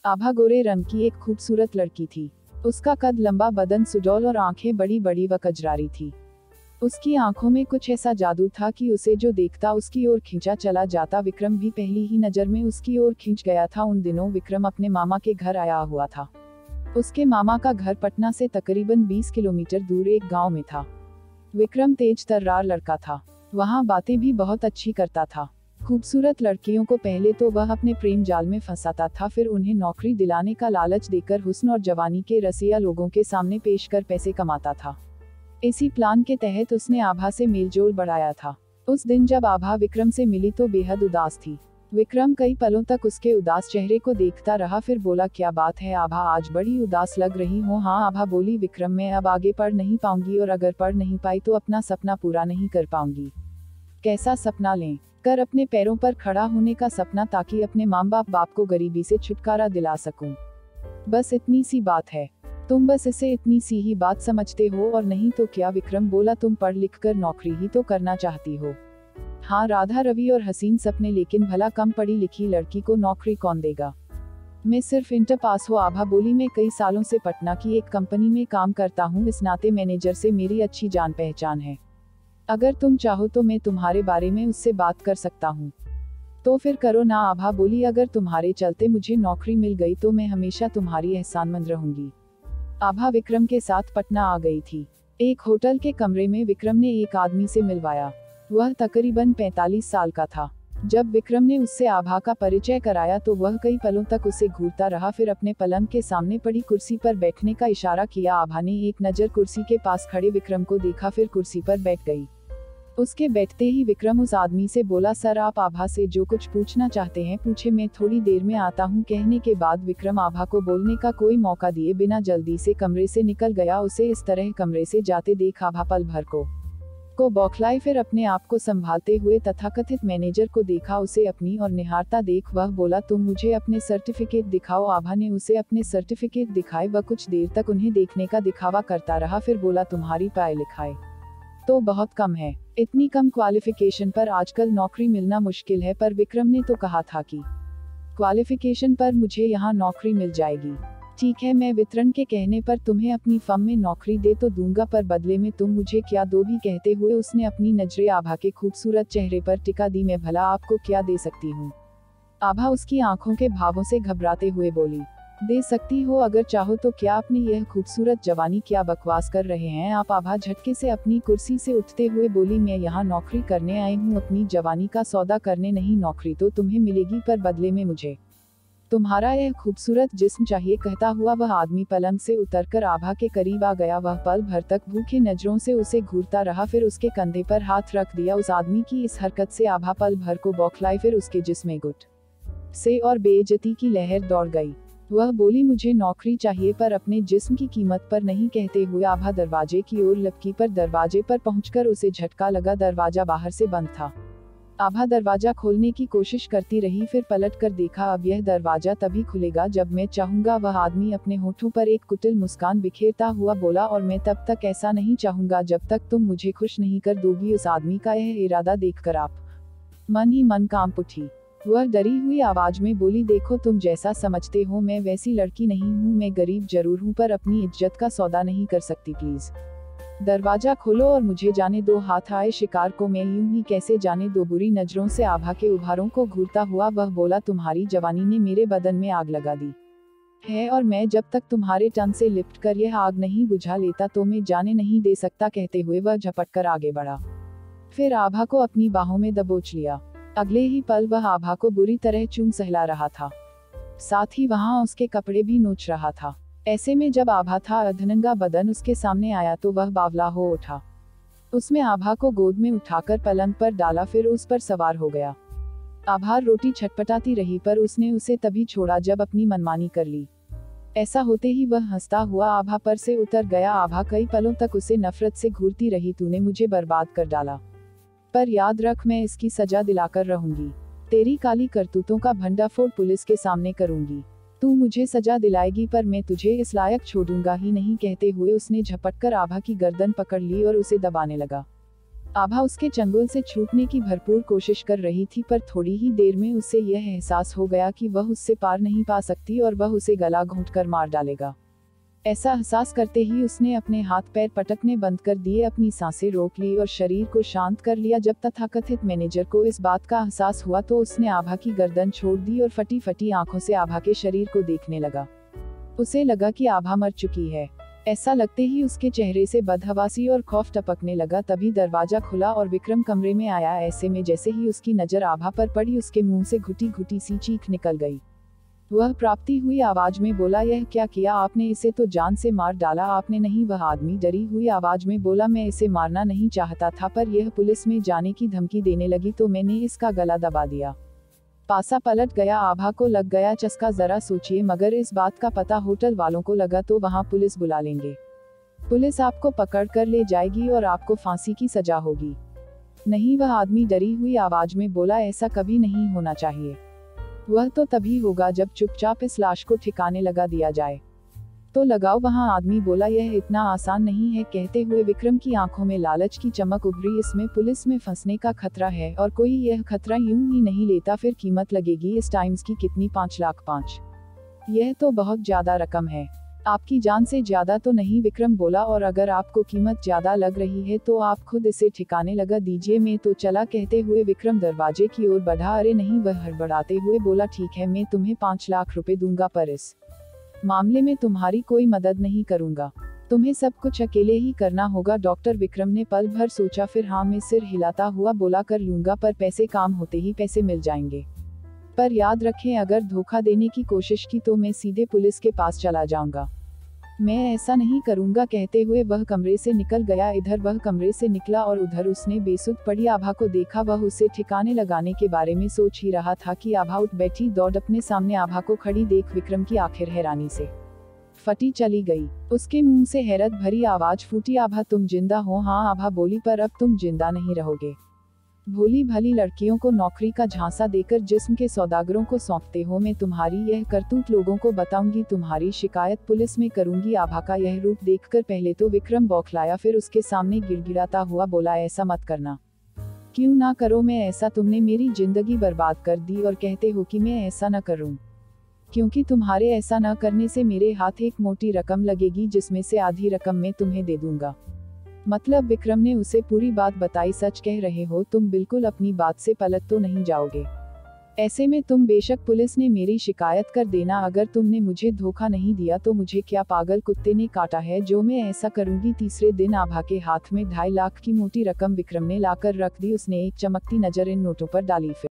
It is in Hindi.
आभा गोरे रंग की एक खूबसूरत लड़की थी। उसका कद लंबा, बदन सुडौल और आंखें बड़ी बड़ी व कजरारी थी। उसकी आंखों में कुछ ऐसा जादू था कि उसे जो देखता उसकी ओर खींचा चला जाता। विक्रम भी पहली ही नजर में उसकी ओर खींच गया था। उन दिनों विक्रम अपने मामा के घर आया हुआ था। उसके मामा का घर पटना से तकरीबन 20 किलोमीटर दूर एक गांव में था। विक्रम तेज तर्रार लड़का था। वहाँ बातें भी बहुत अच्छी करता था। खूबसूरत लड़कियों को पहले तो वह अपने प्रेम जाल में फंसाता था, फिर उन्हें नौकरी दिलाने का लालच देकर हुस्न और जवानी के रसिया लोगों के सामने पेश कर पैसे कमाता था। इसी प्लान के तहत उसने आभा से मेलजोल बढ़ाया था। उस दिन जब आभा विक्रम से मिली तो बेहद उदास थी। विक्रम कई पलों तक उसके उदास चेहरे को देखता रहा, फिर बोला, क्या बात है आभा, आज बड़ी उदास लग रही हो। हाँ आभा बोली, विक्रम मैं अब आगे पढ़ नहीं पाऊंगी और अगर पढ़ नहीं पाई तो अपना सपना पूरा नहीं कर पाऊंगी। कैसा सपना लें? कर अपने पैरों पर खड़ा होने का सपना, ताकि अपने माँ बाप को गरीबी से छुटकारा दिला सकूं। बस इतनी सी बात है। तुम बस इसे इतनी सी ही बात समझते हो और नहीं तो क्या? विक्रम बोला, तुम पढ़ लिख कर नौकरी ही तो करना चाहती हो। हाँ राधा रवि और हसीन सपने, लेकिन भला कम पढ़ी लिखी लड़की को नौकरी कौन देगा? मैं सिर्फ इंटर पास हो। आभा बोली, मैं कई सालों से पटना की एक कंपनी में काम करता हूँ। इस नाते मैनेजर से मेरी अच्छी जान पहचान है। अगर तुम चाहो तो मैं तुम्हारे बारे में उससे बात कर सकता हूँ। तो फिर करो ना। आभा बोली, अगर तुम्हारे चलते मुझे नौकरी मिल गई तो मैं हमेशा तुम्हारी एहसानमंद रहूंगी। आभा विक्रम के साथ पटना आ गई थी। एक होटल के कमरे में विक्रम ने एक आदमी से मिलवाया। वह तकरीबन 45 साल का था। जब विक्रम ने उससे आभा का परिचय कराया तो वह कई पलों तक उसे घूरता रहा, फिर अपने पलंग के सामने पड़ी कुर्सी पर बैठने का इशारा किया। आभा ने एक नज़र कुर्सी के पास खड़े विक्रम को देखा, फिर कुर्सी पर बैठ गई। उसके बैठते ही विक्रम उस आदमी से बोला, सर आप आभा से जो कुछ पूछना चाहते हैं पूछे, मैं थोड़ी देर में आता हूँ। कहने के बाद विक्रम आभा को बोलने का कोई मौका दिए बिना जल्दी से कमरे से निकल गया। उसे इस तरह कमरे से जाते देख आभा पल भर को बौखलाई, फिर अपने आप को संभालते हुए तथाकथित मैनेजर को देखा। उसे अपनी और निहारता देख वह बोला, तुम मुझे अपने सर्टिफिकेट दिखाओ। आभा ने उसे अपने सर्टिफिकेट दिखाए। वह कुछ देर तक उन्हें देखने का दिखावा करता रहा, फिर बोला, तुम्हारी पढ़ाई लिखाई तो बहुत कम है। इतनी कम क्वालिफिकेशन पर आजकल नौकरी मिलना मुश्किल है। पर विक्रम ने तो कहा था कि क्वालिफिकेशन पर मुझे यहाँ नौकरी मिल जाएगी। ठीक है, मैं वितरण के कहने पर तुम्हें अपनी फर्म में नौकरी दे तो दूंगा, पर बदले में तुम मुझे क्या दोगी? कहते हुए उसने अपनी नजरें आभा के खूबसूरत चेहरे पर टिका दी। मैं भला आपको क्या दे सकती हूँ? आभा उसकी आंखों के भावों से घबराते हुए बोली, दे सकती हो अगर चाहो तो। क्या अपनी यह खूबसूरत जवानी, क्या बकवास कर रहे हैं आप? आभा झटके से अपनी कुर्सी से उठते हुए बोली, मैं यहाँ नौकरी करने आई हूँ, अपनी जवानी का सौदा करने नहीं। नौकरी तो तुम्हें मिलेगी, पर बदले में मुझे तुम्हारा यह खूबसूरत जिस्म चाहिए। कहता हुआ वह आदमी पलंग से उतरकर आभा के करीब आ गया। वह पल भर तक भूखे नजरों से उसे घूरता रहा, फिर उसके कंधे पर हाथ रख दिया। उस आदमी की इस हरकत से आभा पल भर को बौखलाई, फिर उसके जिस्म में गुस्से और बेइज्जती की लहर दौड़ गई। वह बोली, मुझे नौकरी चाहिए पर अपने जिस्म की कीमत पर नहीं। कहते हुए आभा दरवाजे की ओर लपकी, पर दरवाजे पर पहुंचकर उसे झटका लगा। दरवाजा बाहर से बंद था। आभा दरवाजा खोलने की कोशिश करती रही, फिर पलट कर देखा, अब यह दरवाजा तभी खुलेगा जब मैं चाहूंगा। वह आदमी अपने होठों पर एक कुटिल मुस्कान बिखेरता हुआ बोला, और मैं तब तक ऐसा नहीं चाहूंगा जब तक तुम मुझे खुश नहीं कर दोगी। उस आदमी का यह इरादा देखकर आप मन ही मन कांप उठी। वह डरी हुई आवाज में बोली, देखो तुम जैसा समझते हो मैं वैसी लड़की नहीं हूँ। मैं गरीब जरूर हूँ पर अपनी इज्जत का सौदा नहीं कर सकती। प्लीज दरवाजा खोलो और मुझे जाने दो। हाथ आए शिकार को मैं यूं ही कैसे जाने दो? बुरी नजरों से आभा के उभारों को घूरता हुआ वह बोला, तुम्हारी जवानी ने मेरे बदन में आग लगा दी है, और मैं जब तक तुम्हारे तन से लिपट कर यह आग नहीं बुझा लेता तो मैं जाने नहीं दे सकता। कहते हुए वह झपट कर आगे बढ़ा, फिर आभा को अपनी बाहों में दबोच लिया। अगले ही पल वह आभा को बुरी तरह चूम सहला रहा था, साथ ही वहां उसके कपड़े भी नोच रहा था। ऐसे में जब आभा था अर्धनंगा बदन उसके सामने आया तो वह बावला हो उठा। उसमें आभा को गोद में उठाकर पलंग पर डाला, फिर उस पर सवार हो गया। आभा रोटी छटपटाती रही, पर उसने उसे तभी छोड़ा जब अपनी मनमानी कर ली। ऐसा होते ही वह हंसता हुआ आभा पर से उतर गया। आभा कई पलों तक उसे नफरत से घूरती रही, तूने मुझे बर्बाद कर डाला, पर याद रख मैं इसकी सजा दिलाकर रहूंगी। तेरी काली करतूतों का भंडाफोड़ पुलिस के सामने करूंगी। तू मुझे सजा दिलाएगी पर मैं तुझे इस लायक छोड़ूंगा ही नहीं। कहते हुए उसने झपटकर आभा की गर्दन पकड़ ली और उसे दबाने लगा। आभा उसके चंगुल से छूटने की भरपूर कोशिश कर रही थी, पर थोड़ी ही देर में उसे यह एहसास हो गया कि वह उससे पार नहीं पा सकती और वह उसे गला घोंटकर मार डालेगा। ऐसा एहसास करते ही उसने अपने हाथ पैर पटकने बंद कर दिए, अपनी सांसें रोक ली और शरीर को शांत कर लिया। जब तथाकथित मैनेजर को इस बात का एहसास हुआ तो उसने आभा की गर्दन छोड़ दी और फटी फटी आंखों से आभा के शरीर को देखने लगा। उसे लगा कि आभा मर चुकी है। ऐसा लगते ही उसके चेहरे से बदहवासी और खौफ टपकने लगा। तभी दरवाजा खुला और विक्रम कमरे में आया। ऐसे में जैसे ही उसकी नजर आभा पर पड़ी, उसके मुंह से घुटी घुटी सी चीख निकल गई। वह प्राप्ति हुई आवाज में बोला, यह क्या किया आपने? इसे तो जान से मार डाला आपने। नहीं, वह आदमी डरी हुई आवाज में बोला, मैं इसे मारना नहीं चाहता था, पर यह पुलिस में जाने की धमकी देने लगी तो मैंने इसका गला दबा दिया। पासा पलट गया। आभा को लग गया चस्का। जरा सोचिए, मगर इस बात का पता होटल वालों को लगा तो वहाँ पुलिस बुला लेंगे। पुलिस आपको पकड़ कर ले जाएगी और आपको फांसी की सजा होगी। नहीं, वह आदमी डरी हुई आवाज में बोला, ऐसा कभी नहीं होना चाहिए। वह तो तभी होगा जब चुपचाप इस लाश को ठिकाने लगा दिया जाए। तो लगाओ, वहाँ आदमी बोला, यह इतना आसान नहीं है। कहते हुए विक्रम की आंखों में लालच की चमक उभरी। इसमें पुलिस में फंसने का खतरा है और कोई यह खतरा यूं ही नहीं लेता। फिर कीमत लगेगी इस टाइम्स की कितनी? 5 लाख। 5? यह तो बहुत ज्यादा रकम है। आपकी जान से ज्यादा तो नहीं, विक्रम बोला, और अगर आपको कीमत ज्यादा लग रही है तो आप खुद इसे ठिकाने लगा दीजिए, मैं तो चला। कहते हुए विक्रम दरवाजे की ओर बढ़ा। अरे नहीं, वह हड़बड़ाते हुए बोला, ठीक है, मैं तुम्हें 5 लाख रुपए दूंगा, पर इस मामले में तुम्हारी कोई मदद नहीं करूंगा। तुम्हें सब कुछ अकेले ही करना होगा। डॉक्टर विक्रम ने पल भर सोचा, फिर हाँ में सिर हिलाता हुआ बोला, कर लूंगा, पर पैसे काम होते ही पैसे मिल जाएंगे। पर याद रखें, अगर धोखा देने की कोशिश की तो मैं सीधे पुलिस के पास चला जाऊंगा। मैं ऐसा नहीं करूंगा। कहते हुए वह कमरे से निकल गया। इधर वह कमरे से निकला और उधर उसने बेसुध पड़ी आभा को देखा। वह उसे ठिकाने लगाने के बारे में सोच ही रहा था कि आभा उठ बैठी। दौड़ अपने सामने आभा को खड़ी देख विक्रम की आखिर हैरानी से फटी चली गई। उसके मुंह से हैरत भरी आवाज फूटी, आभा तुम जिंदा हो? हाँ, आभा बोली, पर अब तुम जिंदा नहीं रहोगे। भोली भाली लड़कियों को नौकरी का झांसा देकर जिस्म के सौदागरों को सौंपते हो। मैं तुम्हारी यह करतूत लोगों को बताऊंगी, तुम्हारी शिकायत पुलिस में करूंगी। आभा का यह रूप देखकर पहले तो विक्रम बौखलाया, फिर उसके सामने गिड़गिड़ाता हुआ बोला, ऐसा मत करना। क्यों ना करो मैं ऐसा? तुमने मेरी जिंदगी बर्बाद कर दी और कहते हो कि मैं ऐसा न करूं, क्योंकि तुम्हारे ऐसा न करने से मेरे हाथ एक मोटी रकम लगेगी, जिसमें से आधी रकम मैं तुम्हें दे दूंगा। मतलब विक्रम ने उसे पूरी बात बताई। सच कह रहे हो? तुम बिल्कुल अपनी बात से पलट तो नहीं जाओगे? ऐसे में तुम बेशक पुलिस ने मेरी शिकायत कर देना, अगर तुमने मुझे धोखा नहीं दिया तो मुझे क्या पागल कुत्ते ने काटा है जो मैं ऐसा करूंगी? तीसरे दिन आभा के हाथ में 2.5 लाख की मोटी रकम विक्रम ने लाकर रख दी। उसने एक चमकती नजर इन नोटों पर डाली। फिर